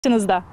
karşınızda.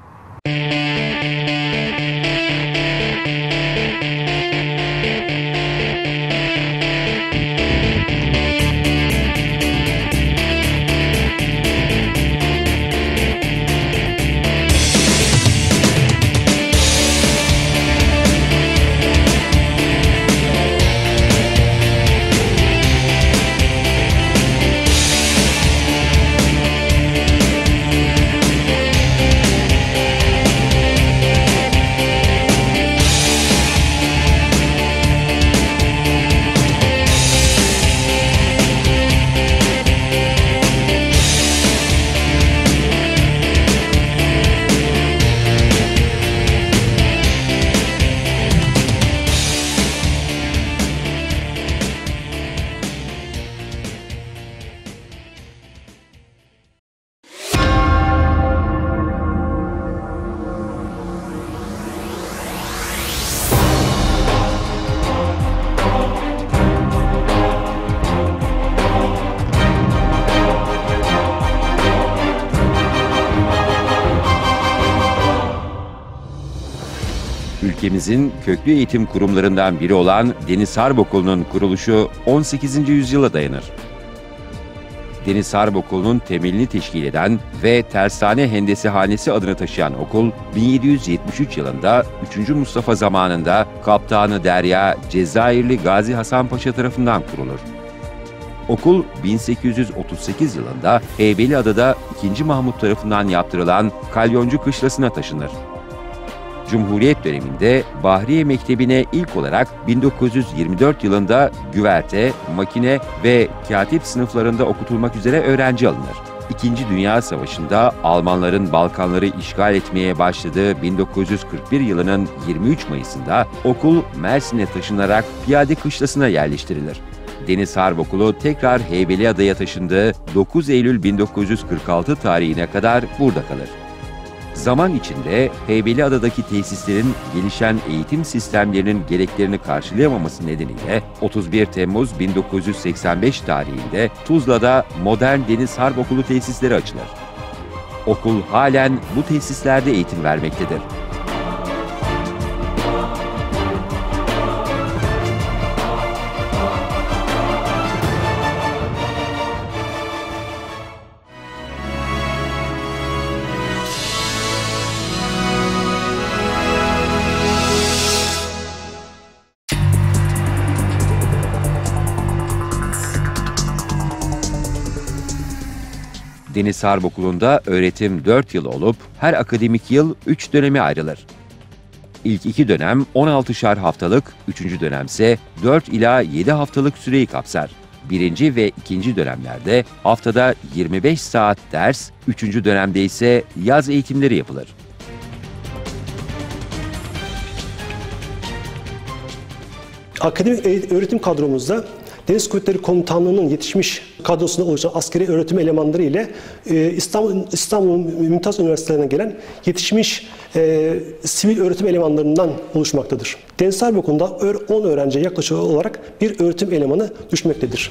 Ülkemizin köklü eğitim kurumlarından biri olan Deniz Harp Okulu'nun kuruluşu 18. yüzyıla dayanır. Deniz Harp Okulu'nun temelini teşkil eden ve Tersane Hendesihanesi adını taşıyan okul, 1773 yılında 3. Mustafa zamanında Kaptanı Derya Cezayirli Gazi Hasan Paşa tarafından kurulur. Okul 1838 yılında Heybeliada'da 2. Mahmut tarafından yaptırılan Kalyoncu Kışlası'na taşınır. Cumhuriyet döneminde Bahriye Mektebi'ne ilk olarak 1924 yılında güverte, makine ve katip sınıflarında okutulmak üzere öğrenci alınır. İkinci Dünya Savaşı'nda Almanların Balkanları işgal etmeye başladığı 1941 yılının 23 Mayıs'ında okul Mersin'e taşınarak Piyade Kışlası'na yerleştirilir. Deniz Harp Okulu tekrar Heybeliada'ya taşındığı 9 Eylül 1946 tarihine kadar burada kalır. Zaman içinde Heybeliada'daki tesislerin gelişen eğitim sistemlerinin gereklerini karşılayamaması nedeniyle 31 Temmuz 1985 tarihinde Tuzla'da modern Deniz Harp Okulu tesisleri açılır. Okul halen bu tesislerde eğitim vermektedir. Deniz Harp Okulu'nda öğretim 4 yıl olup her akademik yıl 3 döneme ayrılır. İlk 2 dönem 16'şar haftalık, 3. dönemse 4 ila 7 haftalık süreyi kapsar. 1. ve 2. dönemlerde haftada 25 saat ders, 3. dönemde ise yaz eğitimleri yapılır. Akademik öğretim kadromuzda Deniz Kuvvetleri Komutanlığı'nın yetişmiş kadrosunda oluşan askeri öğretim elemanları ile İstanbul Mümtaz Üniversiteleri'ne gelen yetişmiş sivil öğretim elemanlarından oluşmaktadır. Deniz Harp Okulu'nda 10 öğrenciye yaklaşık olarak bir öğretim elemanı düşmektedir.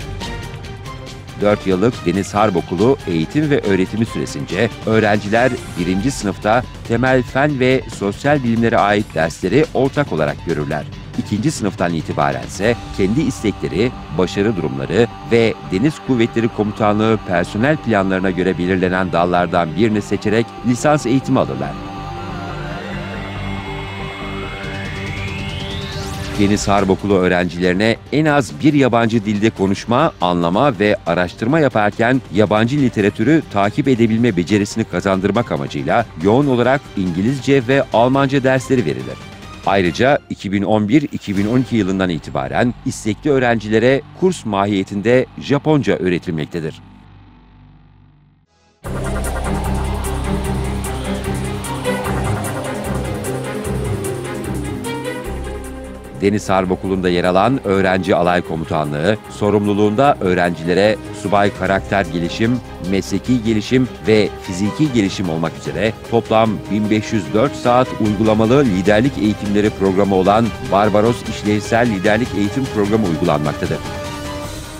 4 yıllık Deniz Harp Okulu eğitim ve öğretimi süresince öğrenciler 1. sınıfta temel fen ve sosyal bilimlere ait dersleri ortak olarak görürler. 2. sınıftan itibaren ise kendi istekleri, başarı durumları ve Deniz Kuvvetleri Komutanlığı personel planlarına göre belirlenen dallardan birini seçerek lisans eğitimi alırlar. Deniz Harp Okulu öğrencilerine en az bir yabancı dilde konuşma, anlama ve araştırma yaparken yabancı literatürü takip edebilme becerisini kazandırmak amacıyla yoğun olarak İngilizce ve Almanca dersleri verilir. Ayrıca 2011-2012 yılından itibaren istekli öğrencilere kurs mahiyetinde Japonca öğretilmektedir. Deniz Harp Okulu'nda yer alan Öğrenci Alay Komutanlığı, sorumluluğunda öğrencilere subay karakter gelişim, mesleki gelişim ve fiziki gelişim olmak üzere toplam 1504 saat uygulamalı liderlik eğitimleri programı olan Barbaros İşlevsel Liderlik Eğitim Programı uygulanmaktadır.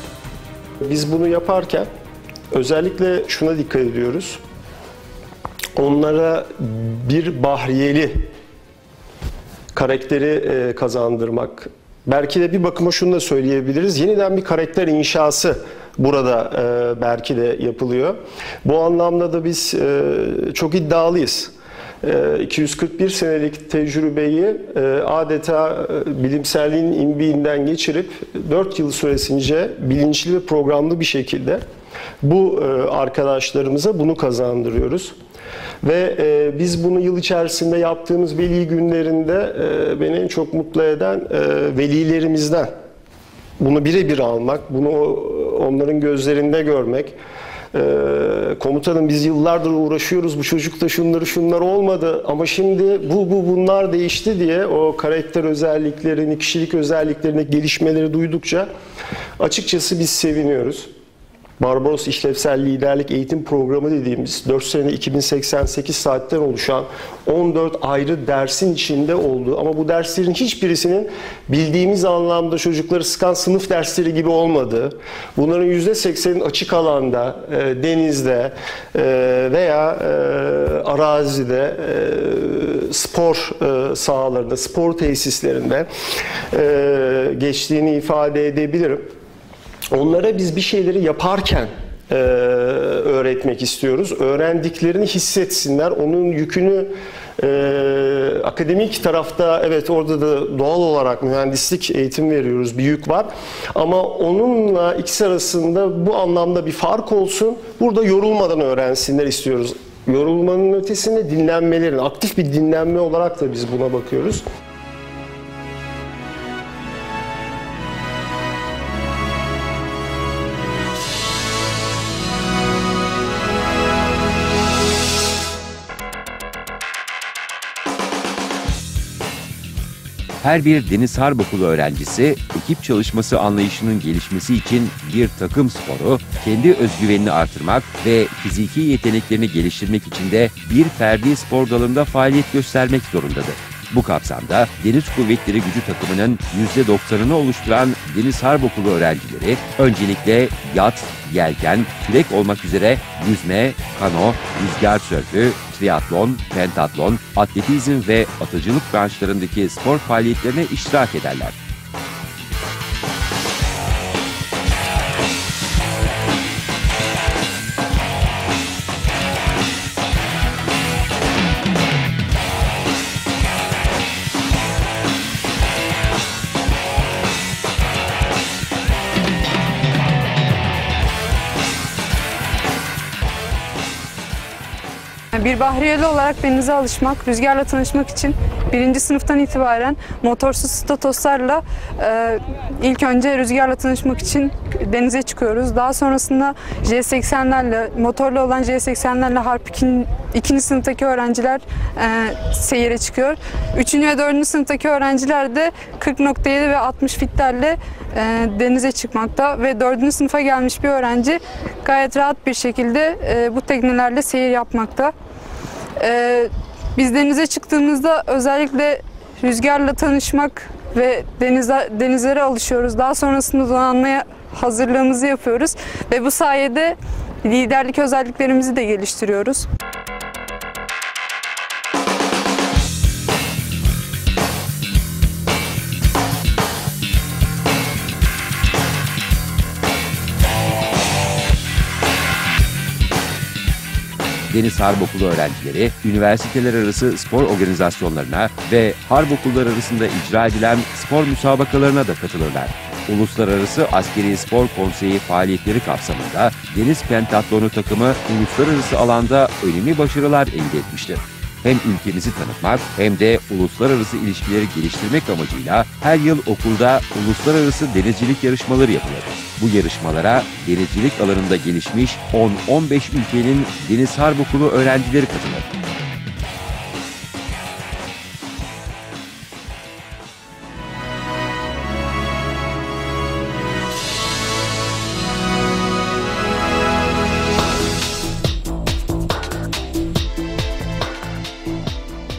Biz bunu yaparken özellikle şuna dikkat ediyoruz. onlara bir bahriyeli karakteri kazandırmak. Belki de bir bakıma şunu da söyleyebiliriz. Yeniden bir karakter inşası burada belki de yapılıyor. Bu anlamda da biz çok iddialıyız. 241 senelik tecrübeyi adeta bilimselliğin imbiğinden geçirip 4 yıl süresince bilinçli ve programlı bir şekilde bu arkadaşlarımıza bunu kazandırıyoruz. Ve biz bunu yıl içerisinde yaptığımız veli günlerinde beni en çok mutlu eden velilerimizden bunu birebir almak, bunu onların gözlerinde görmek. Komutanım biz yıllardır uğraşıyoruz, bu çocukta şunlar olmadı ama şimdi bunlar değişti diye o karakter özelliklerini, kişilik özelliklerini, gelişmeleri duydukça açıkçası biz seviniyoruz. Barbaros İşlevsel Liderlik Eğitim Programı dediğimiz 4 sene 2088 saatten oluşan 14 ayrı dersin içinde olduğu ama bu derslerin hiçbirisinin bildiğimiz anlamda çocukları sıkan sınıf dersleri gibi olmadığı, bunların %80'in açık alanda, denizde veya arazide, spor sahalarında, spor tesislerinde geçtiğini ifade edebilirim. Onlara biz bir şeyleri yaparken öğretmek istiyoruz. Öğrendiklerini hissetsinler. Onun yükünü akademik tarafta evet orada da doğal olarak mühendislik eğitim veriyoruz. Bir yük var. Ama onunla ikisi arasında bu anlamda bir fark olsun. Burada yorulmadan öğrensinler istiyoruz. Yorulmanın ötesinde dinlenmelerin, aktif bir dinlenme olarak da biz buna bakıyoruz. Her bir Deniz Harp Okulu öğrencisi, ekip çalışması anlayışının gelişmesi için bir takım sporu, kendi özgüvenini artırmak ve fiziki yeteneklerini geliştirmek için de bir ferdi spor dalında faaliyet göstermek zorundadır. Bu kapsamda Deniz Kuvvetleri Gücü takımının %90'ını oluşturan Deniz Harp Okulu öğrencileri öncelikle yat, yelken, kürek olmak üzere yüzme, kano, rüzgar sörfü, triatlon, pentatlon, atletizm ve atıcılık branşlarındaki spor faaliyetlerine iştirak ederler. Bir bahriyeli olarak denize alışmak, rüzgarla tanışmak için 1. sınıftan itibaren motorsuz statoslarla ilk önce rüzgarla tanışmak için denize çıkıyoruz. Daha sonrasında J80'lerle, motorlu olan J80'lerle Harp 2. sınıftaki öğrenciler seyire çıkıyor. 3. ve 4. sınıftaki öğrenciler de 40.7 ve 60 fitlerle denize çıkmakta ve 4. sınıfa gelmiş bir öğrenci gayet rahat bir şekilde bu teknelerle seyir yapmakta. Biz denize çıktığımızda özellikle rüzgarla tanışmak ve denizlere alışıyoruz. Daha sonrasında donanmaya hazırlığımızı yapıyoruz ve bu sayede liderlik özelliklerimizi de geliştiriyoruz. Deniz Harp Okulu öğrencileri, üniversiteler arası spor organizasyonlarına ve harp okulları arasında icra edilen spor müsabakalarına da katılırlar. Uluslararası Askeri Spor Konseyi faaliyetleri kapsamında Deniz Pentatlonu takımı uluslararası alanda önemli başarılar elde etmiştir. Hem ülkemizi tanıtmak hem de uluslararası ilişkileri geliştirmek amacıyla her yıl okulda uluslararası denizcilik yarışmaları yapılır. Bu yarışmalara denizcilik alanında gelişmiş 10-15 ülkenin Deniz Harp Okulu öğrencileri katılır.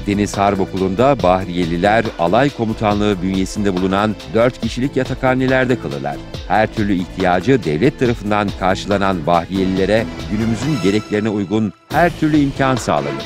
Deniz Harp Okulu'nda Bahriyeliler Alay Komutanlığı bünyesinde bulunan 4 kişilik yatakhanelerde kalırlar. Her türlü ihtiyacı devlet tarafından karşılanan Bahriyelilere günümüzün gereklerine uygun her türlü imkan sağlanır.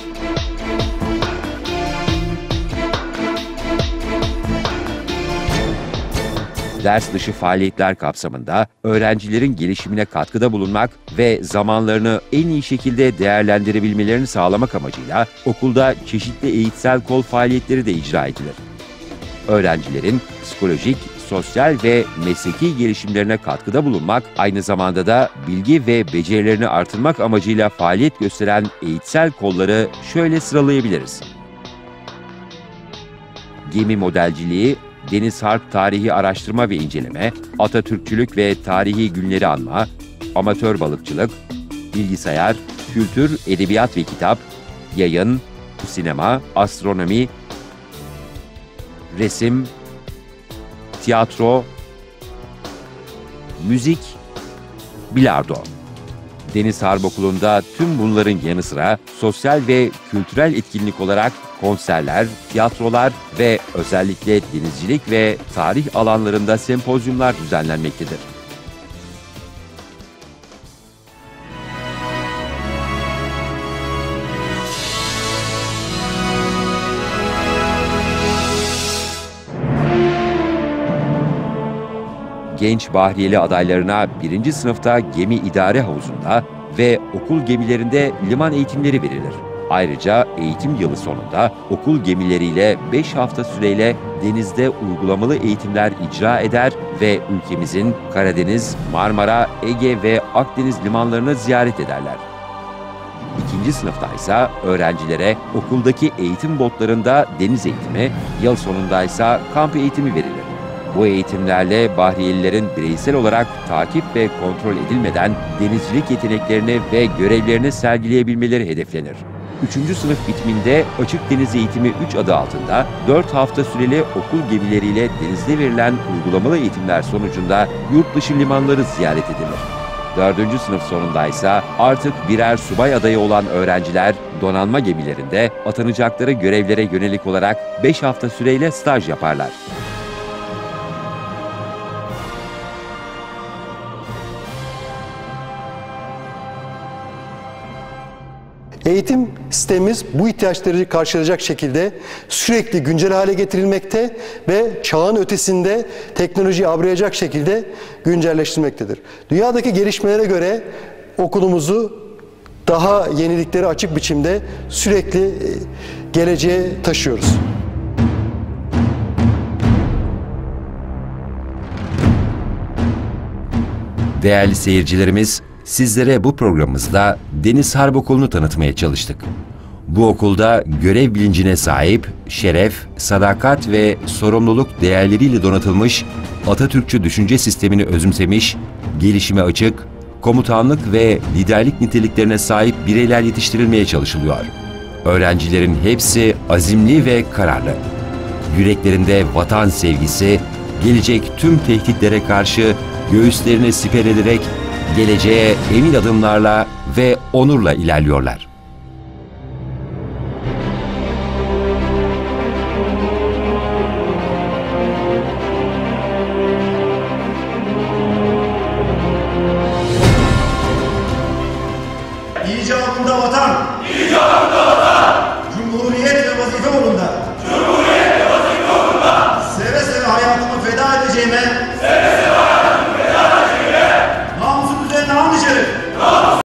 Ders dışı faaliyetler kapsamında öğrencilerin gelişimine katkıda bulunmak ve zamanlarını en iyi şekilde değerlendirebilmelerini sağlamak amacıyla okulda çeşitli eğitsel kol faaliyetleri de icra edilir. Öğrencilerin psikolojik, sosyal ve mesleki gelişimlerine katkıda bulunmak, aynı zamanda da bilgi ve becerilerini artırmak amacıyla faaliyet gösteren eğitsel kolları şöyle sıralayabiliriz. Gemi modelciliği, Deniz Harp Tarihi Araştırma ve İnceleme, Atatürkçülük ve Tarihi Günleri Anma, Amatör Balıkçılık, Bilgisayar, Kültür, Edebiyat ve Kitap, Yayın, Sinema, Astronomi, Resim, Tiyatro, Müzik, Bilardo. Deniz Harp Okulu'nda tüm bunların yanı sıra sosyal ve kültürel etkinlik olarak konserler, tiyatrolar ve özellikle denizcilik ve tarih alanlarında sempozyumlar düzenlenmektedir. Genç Bahriyeli adaylarına 1. sınıfta gemi idare havuzunda ve okul gemilerinde liman eğitimleri verilir. Ayrıca eğitim yılı sonunda okul gemileriyle 5 hafta süreyle denizde uygulamalı eğitimler icra eder ve ülkemizin Karadeniz, Marmara, Ege ve Akdeniz limanlarını ziyaret ederler. 2. sınıfta ise öğrencilere okuldaki eğitim botlarında deniz eğitimi, yıl sonunda ise kamp eğitimi verilir. Bu eğitimlerle Bahriyelilerin bireysel olarak takip ve kontrol edilmeden denizcilik yeteneklerini ve görevlerini sergileyebilmeleri hedeflenir. 3. sınıf bitiminde Açık Deniz Eğitimi 3 adı altında 4 hafta süreli okul gemileriyle denizde verilen uygulamalı eğitimler sonucunda yurt dışı limanları ziyaret edilir. 4. sınıf sonunda ise artık birer subay adayı olan öğrenciler donanma gemilerinde atanacakları görevlere yönelik olarak 5 hafta süreyle staj yaparlar. Eğitim sistemimiz bu ihtiyaçları karşılayacak şekilde sürekli güncel hale getirilmekte ve çağın ötesinde teknolojiyi avrayacak şekilde güncelleştirmektedir. Dünyadaki gelişmelere göre okulumuzu daha yeniliklere açık biçimde sürekli geleceğe taşıyoruz. Değerli seyircilerimiz, sizlere bu programımızda Deniz Harp Okulu'nu tanıtmaya çalıştık. Bu okulda görev bilincine sahip, şeref, sadakat ve sorumluluk değerleriyle donatılmış, Atatürkçü düşünce sistemini özümsemiş, gelişime açık, komutanlık ve liderlik niteliklerine sahip bireyler yetiştirilmeye çalışılıyor. Öğrencilerin hepsi azimli ve kararlı. Yüreklerinde vatan sevgisi, gelecek tüm tehditlere karşı göğüslerini siper ederek geleceğe emin adımlarla ve onurla ilerliyorlar. İcabında vatan! İcabında vatan! Cumhuriyet